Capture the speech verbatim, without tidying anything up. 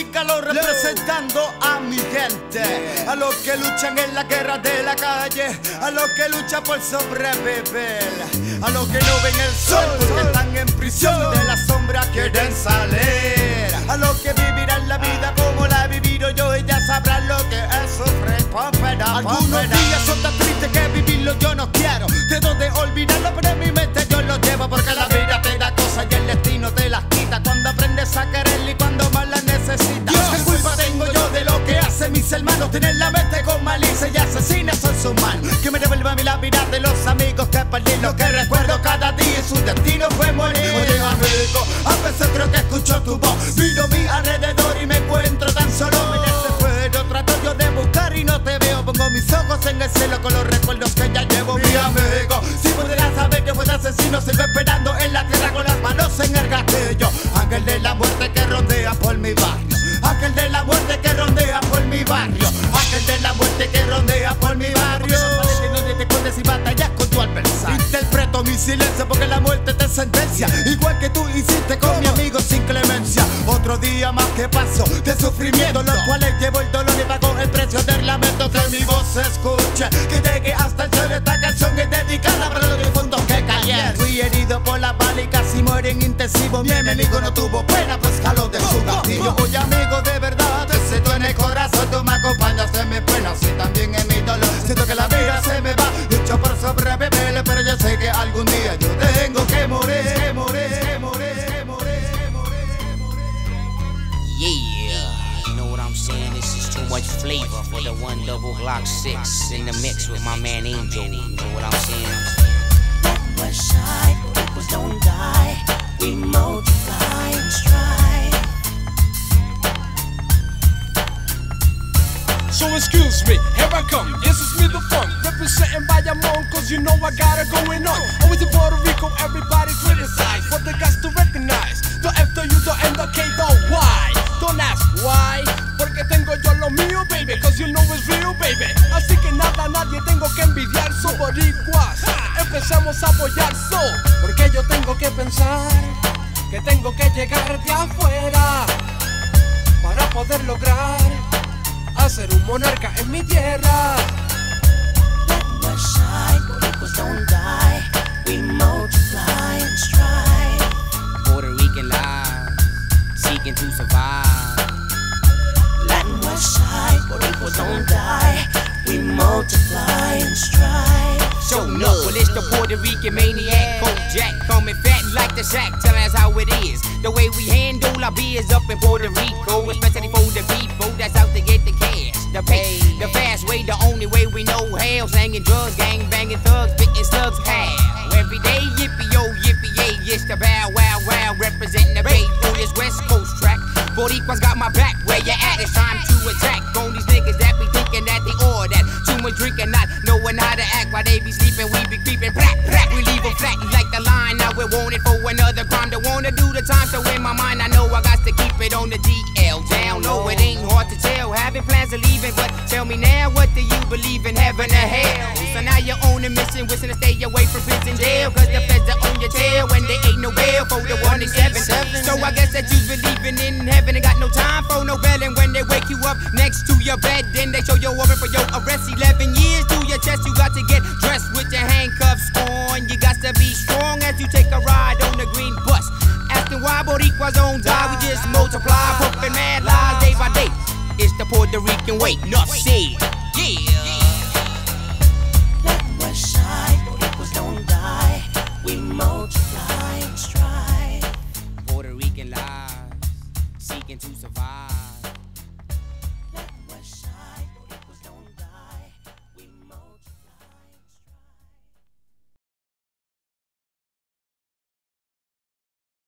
Tropicalo representando a mi gente, a los que luchan en la guerra de la calle, a los que luchan por sobrevivir, a los que no ven el sol porque están en prisión, de la sombra quieren salir, a los que vivirán la vida como la he vivido yo y ya sabrán lo que es sufrir. Algunos días son tan tristes que vivirlo yo no quiero, trato de olvidarlo pero en mi mente yo lo llevo, porque la vida te da cosas y el destino te las quita cuando aprendes a quererle y cuando más la necesitas. ¿Qué culpa tengo yo de lo que hacen mis hermanos? Tienen la mente con malicia y asesinas son sus manos. Que me devuelva mi la vida de los amigos que perdí, lo que recuerdo cada día y su destino fue morir. Oye amigo, a veces creo que escucho tu voz, miro mi alrededor y me encuentro tan solo. Me desespero, trato yo de buscar y no te veo, pongo mis ojos en el cielo con los recuerdos que ya llevo. Mi amigo, si pudieras saber que fue de asesino, sigo esperando en la tierra con las manos en el gatillo. Ángel de la muerte que rondea por mi barrio, ángel de la muerte que rondea por mi barrio, ángel de la muerte que rondea por mi barrio. No te escondes y batallas con tu adversario. Interpreto mi silencio porque la muerte te sentencia, igual que tú hiciste con mi amigo sin clemencia. Otro día más que paso de sufrimiento, los cuales llevo el dolor y pago el precio del lamento. Que mi voz se escuche, que llegue hasta el cielo. Esta canción es dedicada para los difuntos que cayeron. Fui herido por la bala y casi muero en intensivo. Mi enemigo no tuvo pena, pues jaló de su gatillo. Oye amigo, de verdad te siento en el corazón, tú me acompañas en mis penas y también en mi dolor. Siento que la vida se me va, lucho por sobrevivir, pero yo sé que algún día yo tengo que morir, que morir, que morir, que morir, que morir, que morir. Yeah, you know what I'm saying? This is too much flavor for the one double Glock six in the mix with my man Angel. You know what I'm saying? We're shy, people don't die. We multiply and strive. So excuse me, here I come, this is me the fun. Representing Bayamon, cause you know I got it going on. Always in Puerto Rico, everybody criticize, but they got to recognize the F, the U, the N, the K, the Y. Don't ask why, porque tengo yo lo mío, baby, cause you know it's real, baby. Así que nada, nadie tengo que envidiar, so boricuas, empecemos a apoyar, so, porque yo tengo que pensar que tengo que llegar de afuera para poder lograr hacer un monarca en mi tierra. We're shy, boricuas don't die. We multiply and strive. Puerto Rican lives, seeking to survive. Latin West side, boricuas don't die. We multiply and strive. So no, well it's the Puerto Rican maniac, Kojak, coming fat like the Shack, telling us how it is. The way we handle our beers up in Puerto Rico, especially for the people that's out to get the cash, the pay, the fast way, the only way we know how. Slanging drugs, gang banging thugs, spitting slugs, how. Every day, yippee yo, yippee yay, it's the bow wow wow, representing the Bay on this West Coast track. Boricuas got my back, where you at? It's time to attack on these niggas that be thinking that they all that. Too much drinking, not knowing how to act while they be sleeping, we be creeping, black, black. We leave them flat like the line, now we're wanted for another crime. Don't wanna do the time, so in my mind I know I got to keep it on the D L down. No, it ain't hard to tell, having plans of leaving, but tell me now, what do you believe in, heaven or hell? So now you're on a mission, wishing to stay away from prison jail, cause the feds are on your tail when they ain't no bail for the one and seven. So I guess that you believing in heaven and got no time for no belling. When they wake you up next to your bed, then they show your warrant for your arrest. Eleven years to your chest, you got to get dressed with your handcuffs on. You got to be strong as you take a ride on the green bus. Asking why Boricuas don't die, we just multiply, pumping mad lies day by day. It's the Puerto Rican way, enough said. Yeah.